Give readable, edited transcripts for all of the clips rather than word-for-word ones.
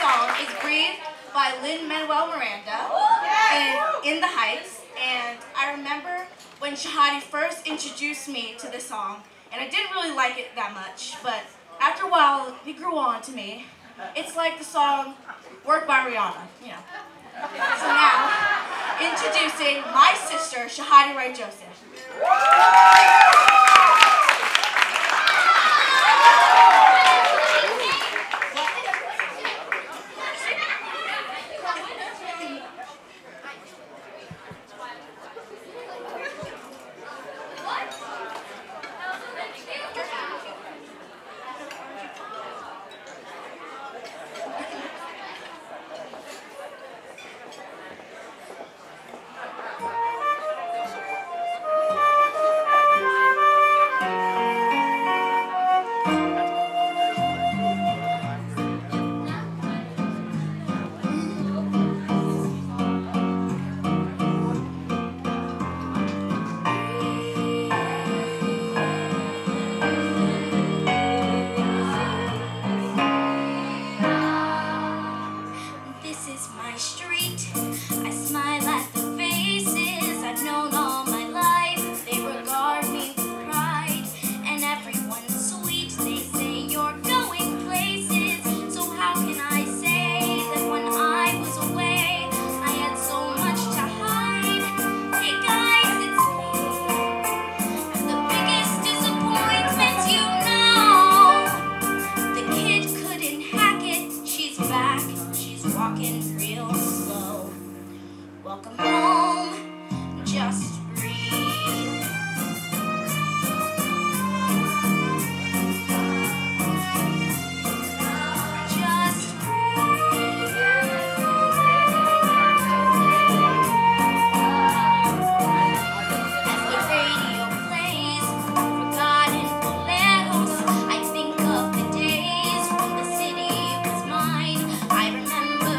song is Breathe by Lin Manuel Miranda in the Heights. And I remember when Shahadi first introduced me to this song, and I didn't really like it that much, but after a while, it grew on to me. It's like the song Work by Rihanna, you know. So now, introducing my sister, Shahadi Wright Joseph. Walking real slow. Welcome home, just breathe. Just breathe. As the radio plays forgotten boleros, I think of the days when the city was mine. I remember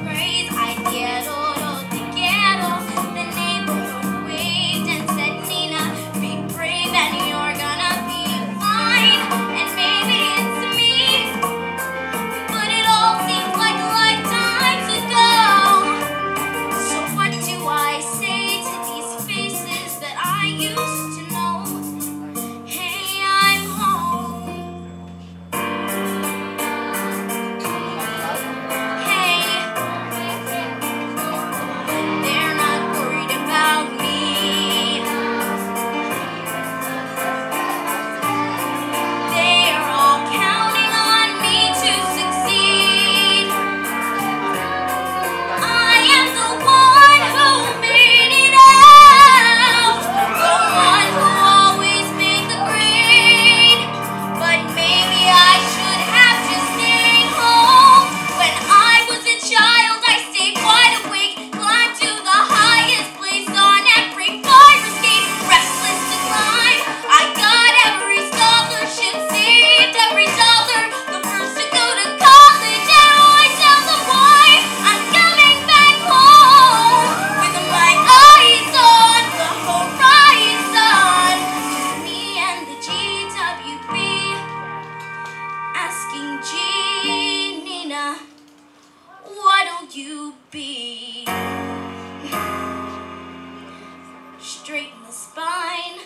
the neighborhood waved and said, Nina, be brave and you're gonna be fine. And maybe it's me, but it all seems like lifetimes ago. So what do I say to these faces that I used to know? Hey, I'm home. They're not worried about me. They are all counting on me to succeed. I am the one who made it out, the one who always made the grade. But maybe I should have just stayed home. When I was a child, I stayed wide awake, climbed to the highest place on every fire escape, restless to climb. I got every scholarship, saved every dollar, the first to go to college, and I tell them why I'm coming back home with my eyes on the horizon. Me and the GWB asking G, Nina, what'll you be? Straighten the spine,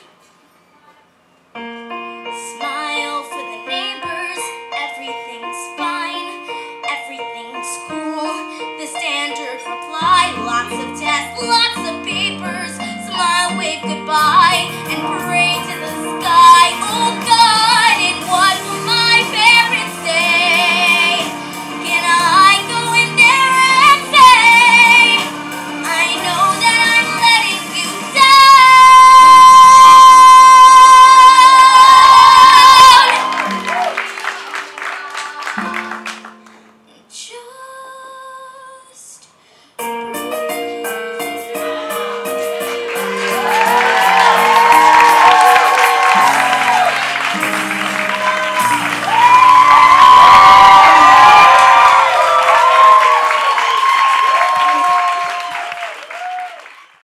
smile for the neighbors, everything's fine, everything's cool. The standard reply, lots of tests, lots